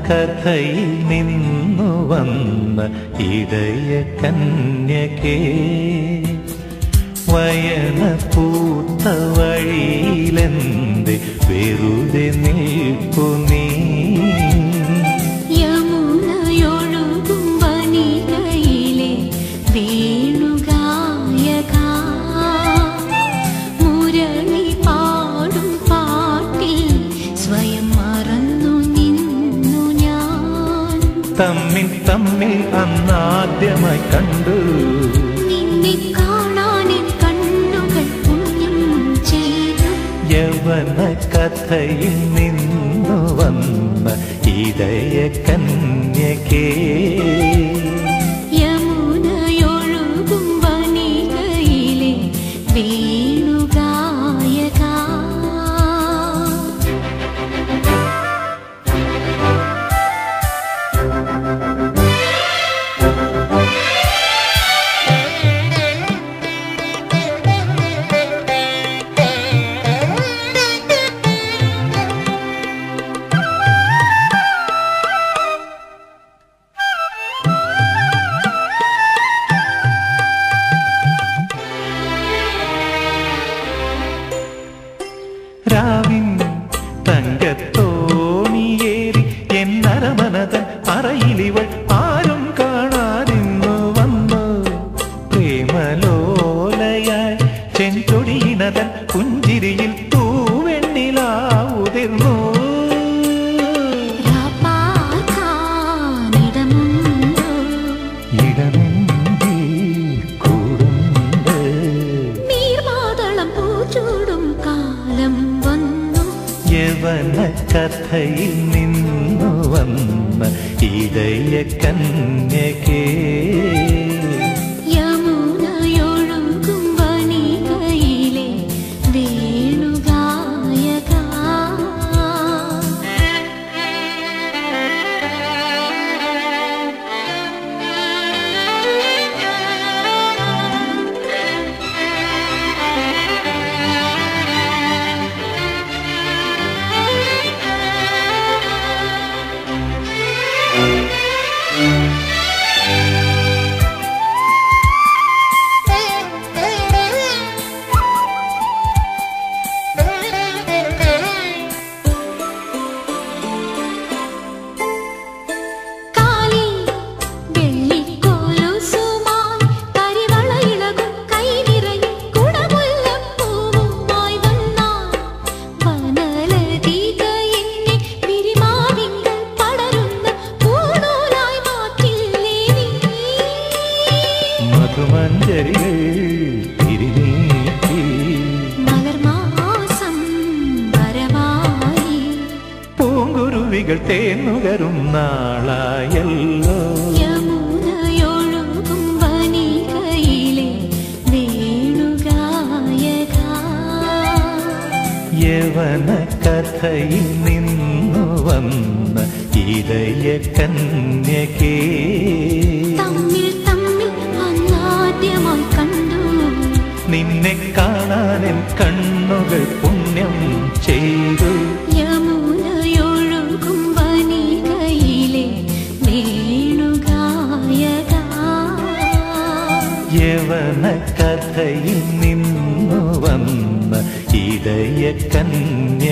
കഥയിൽ നിന്നു വന്ന ഇടയ കന്യകേ, വയന പൂത്ത വഴിയിലെന്ത് വെറുതെ നിൽപ്പു നീ? യമുനയൊഴുകും വനികയിലെ വേണുഗായക, മുരളി പാടും പാട്ടിൽ സ്വയം മറന്നു നിന്നു ഞാൻ. തമ്മിൽ തമ്മിൽ അന്നാദ്യമായി കണ്ടു, നിന്നെ കാണാൻ കണ്ണുകൾ പുണ്യം ചെയ്തു. യവന കഥയിൽ നിന്നു വന്ന ഇടയ കന്യകേ, യമുനയൊഴുകും വനികയിലെ വേണുഗായക. രാവിൻ തങ്കത്തോണിയേറി എന്നരമനതൻ അറയിലിവൾ ആരും കാണാതിന്നു വന്നു. പ്രേമലോലയായി ചെഞ്ചൊടിയിണതൻ പുഞ്ചിരിയിൽ തൂവെണ്ണിലാവുതിർന്നു. ഇടമെന്തി കൂടുണ്ട്, നീർമാതളം പൂച്ചൂടും കാലം വന്നു. യവന കഥയിൽ നിന്നു വന്ന ഇടയ കന്യകേ, യമുനയൊഴുകും വനികയിലെ വേണുഗായക. മധുമഞ്ജരികൾ തിരിനീട്ടി മലർമാസം വരവായി, പൂങ്കുരുവികൾ തേന്നുകരും നാളായല്ലോ. യമുനയൊഴുകും വനികയിലെ വേണുഗായക. യവന കഥയിൽ നിന്നു വന്ന ഇടയ കന്യകേ, തമ്മിൽ തമ്മിൽ അന്നാദ്യമായി കണ്ടു. നിന്നെ കാണാൻ കണ്ണുകൾ പുണ്യം ചെയ്തു. യമുനയൊഴുകും വനികയിലെ വേണുഗായക. യവന കഥയിൽ നിന്നു വന്ന ഇടയ കന്യ